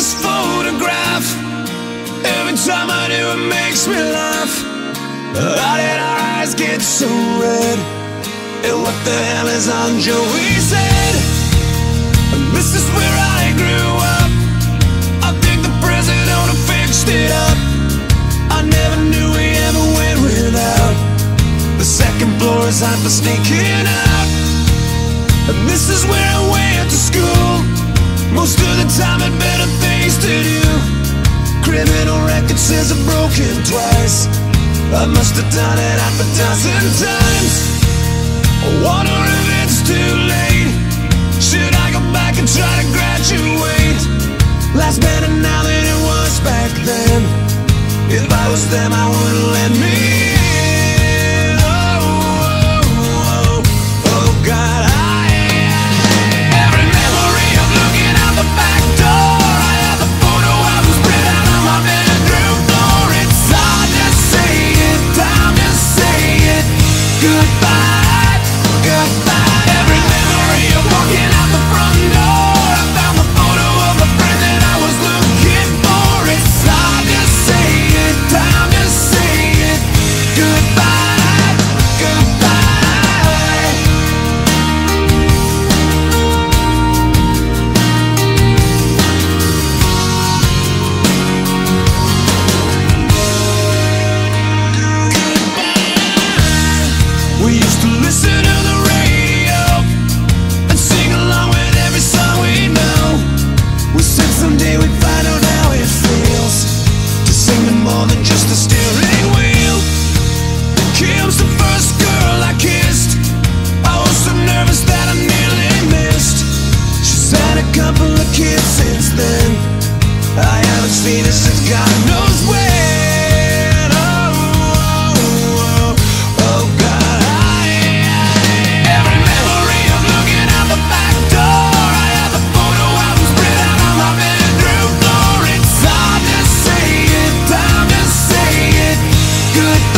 this photograph. Every time I do, it makes me laugh. How did our eyes get so red? And what the hell is on Joey's head? And this is where I grew up. I think the president fixed it up. I never knew we ever went without. The second floor is hot for sneaking out. And this is where I went to school. Most of the time had better things to do. Criminal record says I've broken twice. I must have done it half a dozen times. I wonder if it's too late. Should I go back and try to graduate? Life's better now than it was back then. If I was them, I wouldn't let me in. Oh, oh, oh, oh God. Every memory of looking out the back door. I have the photo album spread out on my bedroom floor. It's hard to say it, time to say it. Goodbye, goodbye. Every memory of walking out the front door. I found the photo of the friend that I was looking for. It's hard to say it, time to say it. Goodbye, goodbye. We used to listen to the radio and sing along with every song we know. We said someday we'd find out how it feels to sing to more than just a steering wheel. Kim's the first girl I kissed. I was so nervous that I nearly missed. She's had a couple of kids since then. I haven't seen her since God knows when. Oh, oh, oh, oh God. Every memory of looking out the back door. I have the photo album spread out on my bedroom floor. It's hard to say it, time to say it. Good.